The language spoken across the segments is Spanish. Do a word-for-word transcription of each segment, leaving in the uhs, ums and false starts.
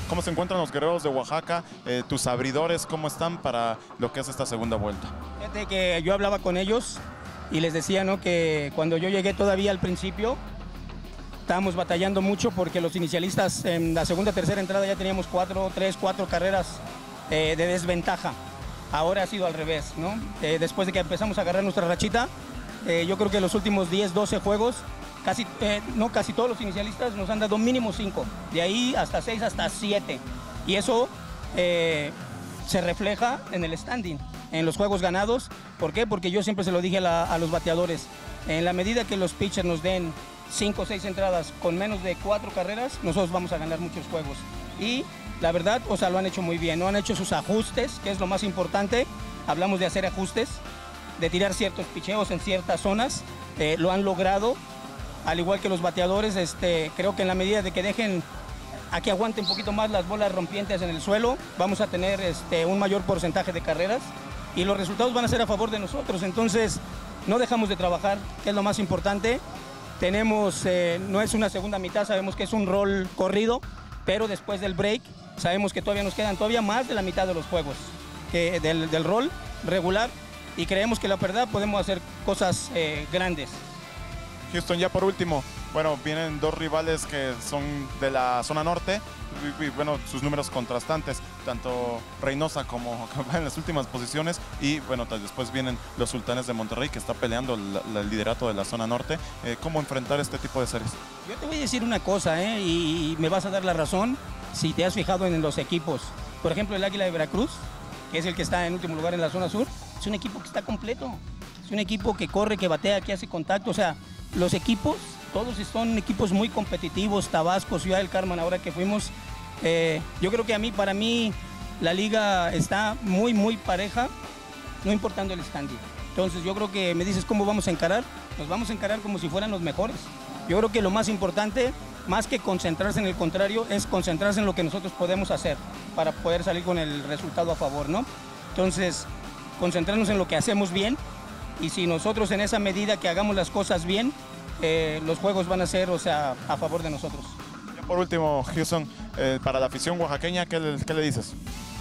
¿Cómo se encuentran los guerreros de Oaxaca? Eh, tus abridores, ¿cómo están para lo que es esta segunda vuelta? Fíjate que yo hablaba con ellos y les decía, ¿no?, que cuando yo llegué todavía al principio estábamos batallando mucho porque los inicialistas en la segunda, tercera entrada ya teníamos cuatro, tres, cuatro carreras eh, de desventaja. Ahora ha sido al revés, ¿no? Eh, después de que empezamos a agarrar nuestra rachita, eh, yo creo que los últimos diez, doce juegos, casi, eh, no, casi todos los inicialistas nos han dado mínimo cinco, de ahí hasta seis, hasta siete. Y eso eh, se refleja en el standing, en los juegos ganados. ¿Por qué? Porque yo siempre se lo dije a, la, a los bateadores, en la medida que los pitchers nos den cinco o seis entradas con menos de cuatro carreras, nosotros vamos a ganar muchos juegos. Y la verdad, o sea, lo han hecho muy bien, ¿no? Han hecho sus ajustes, que es lo más importante. Hablamos de hacer ajustes, de tirar ciertos picheos en ciertas zonas, eh, lo han logrado, al igual que los bateadores. Este, creo que en la medida de que dejen a que aguante un poquito más las bolas rompientes en el suelo, vamos a tener este, un mayor porcentaje de carreras y los resultados van a ser a favor de nosotros. Entonces, no dejamos de trabajar, que es lo más importante. Tenemos, eh, no es una segunda mitad, sabemos que es un rol corrido, pero después del break sabemos que todavía nos quedan todavía más de la mitad de los juegos que del, del rol regular, y creemos que la verdad podemos hacer cosas eh, grandes. Houston, ya por último, bueno, vienen dos rivales que son de la zona norte y, y bueno, sus números contrastantes, tanto Reynosa como en las últimas posiciones, y bueno, después vienen los Sultanes de Monterrey, que está peleando la, la, el liderato de la zona norte. Eh, ¿Cómo enfrentar este tipo de series? Yo te voy a decir una cosa, ¿eh? y, y me vas a dar la razón si te has fijado en los equipos. Por ejemplo, el Águila de Veracruz, que es el que está en último lugar en la zona sur, es un equipo que está completo, es un equipo que corre, que batea, que hace contacto. O sea, los equipos, todos son equipos muy competitivos. Tabasco, Ciudad del Carmen, ahora que fuimos, eh, yo creo que a mí, para mí, la liga está muy, muy pareja, no importando el standing. Entonces yo creo que me dices cómo vamos a encarar, nos vamos a encarar como si fueran los mejores. Yo creo que lo más importante, más que concentrarse en el contrario, es concentrarse en lo que nosotros podemos hacer para poder salir con el resultado a favor, ¿no? Entonces, concentrarnos en lo que hacemos bien, y si nosotros en esa medida que hagamos las cosas bien, eh, los juegos van a ser, o sea, a favor de nosotros. Ya por último, Houston, eh, para la afición oaxaqueña, ¿qué le, qué le dices?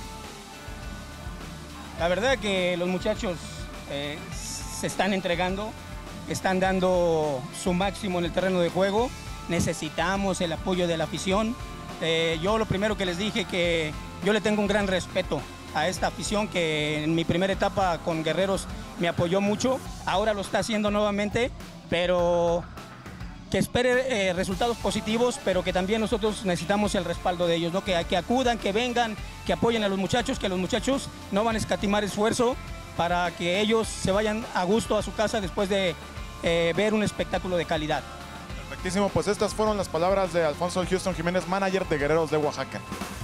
La verdad que los muchachos eh, se están entregando, están dando su máximo en el terreno de juego. Necesitamos el apoyo de la afición. Eh, yo lo primero que les dije, que yo le tengo un gran respeto a esta afición, que en mi primera etapa con Guerreros me apoyó mucho, ahora lo está haciendo nuevamente, pero que espere eh, resultados positivos, pero que también nosotros necesitamos el respaldo de ellos, ¿no? que, que acudan, que vengan, que apoyen a los muchachos, que los muchachos no van a escatimar esfuerzo para que ellos se vayan a gusto a su casa después de eh, ver un espectáculo de calidad. Perfectísimo, pues estas fueron las palabras de Alfonso Houston Jiménez, manager de Guerreros de Oaxaca.